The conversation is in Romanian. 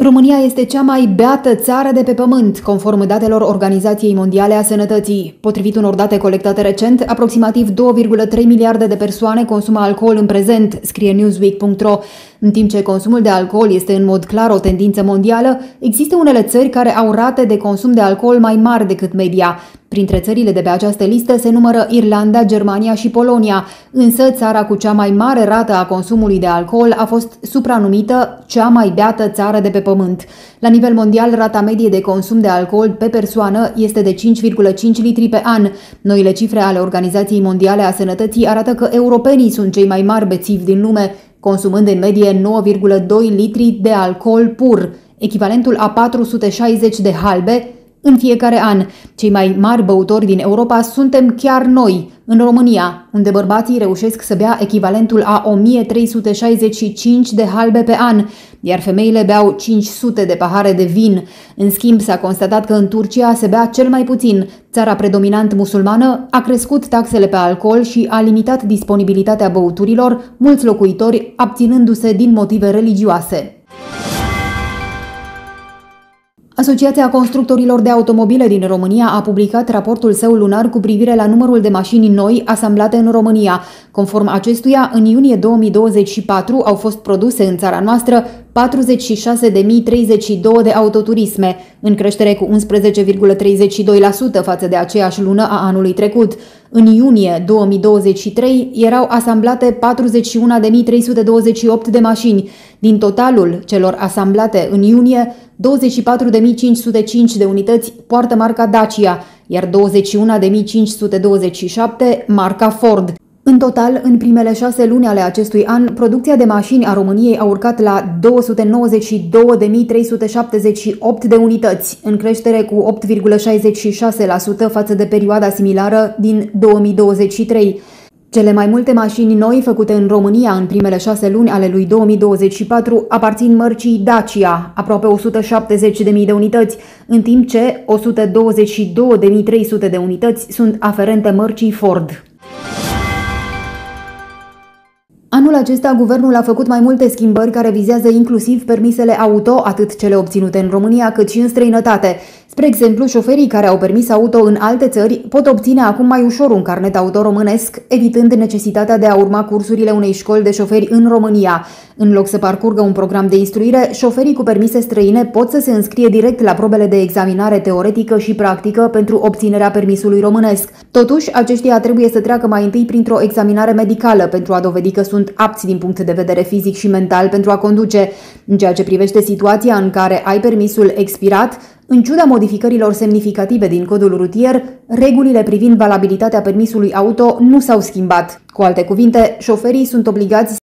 România este cea mai beată țară de pe pământ, conform datelor Organizației Mondiale a Sănătății. Potrivit unor date colectate recent, aproximativ 2,3 miliarde de persoane consumă alcool în prezent, scrie Newsweek.ro. În timp ce consumul de alcool este în mod clar o tendință mondială, există unele țări care au rate de consum de alcool mai mari decât media. Printre țările de pe această listă se numără Irlanda, Germania și Polonia, însă țara cu cea mai mare rată a consumului de alcool a fost supranumită cea mai beată țară de pe pământ. La nivel mondial, rata medie de consum de alcool pe persoană este de 5,5 litri pe an. Noile cifre ale Organizației Mondiale a Sănătății arată că europenii sunt cei mai mari bețivi din lume, consumând în medie 9,2 litri de alcool pur, echivalentul a 460 de halbe, în fiecare an. Cei mai mari băutori din Europa suntem chiar noi, în România, unde bărbații reușesc să bea echivalentul a 1365 de halbe pe an, iar femeile beau 500 de pahare de vin. În schimb, s-a constatat că în Turcia se bea cel mai puțin. Țara predominant musulmană a crescut taxele pe alcool și a limitat disponibilitatea băuturilor, mulți locuitori abținându-se din motive religioase. Asociația Constructorilor de Automobile din România a publicat raportul său lunar cu privire la numărul de mașini noi asamblate în România. Conform acestuia, în iunie 2024 au fost produse în țara noastră 46.032 de autoturisme, în creștere cu 11,32% față de aceeași lună a anului trecut. În iunie 2023 erau asamblate 41.328 de mașini. Din totalul celor asamblate în iunie, 24.505 de unități poartă marca Dacia, iar 21.527 marca Ford. În total, în primele 6 luni ale acestui an, producția de mașini a României a urcat la 292.378 de unități, în creștere cu 8,66% față de perioada similară din 2023. Cele mai multe mașini noi făcute în România în primele 6 luni ale lui 2024 aparțin mărcii Dacia, aproape 170.000 de unități, în timp ce 122.300 de unități sunt aferente mărcii Ford. Anul acesta, guvernul a făcut mai multe schimbări care vizează inclusiv permisele auto, atât cele obținute în România cât și în străinătate. Spre exemplu, șoferii care au permis auto în alte țări pot obține acum mai ușor un carnet auto românesc, evitând necesitatea de a urma cursurile unei școli de șoferi în România. În loc să parcurgă un program de instruire, șoferii cu permise străine pot să se înscrie direct la probele de examinare teoretică și practică pentru obținerea permisului românesc. Totuși, aceștia trebuie să treacă mai întâi printr-o examinare medicală pentru a dovedi că sunt apți din punct de vedere fizic și mental pentru a conduce. În ceea ce privește situația în care ai permisul expirat, în ciuda modificărilor semnificative din codul rutier, regulile privind valabilitatea permisului auto nu s-au schimbat. Cu alte cuvinte, șoferii sunt obligați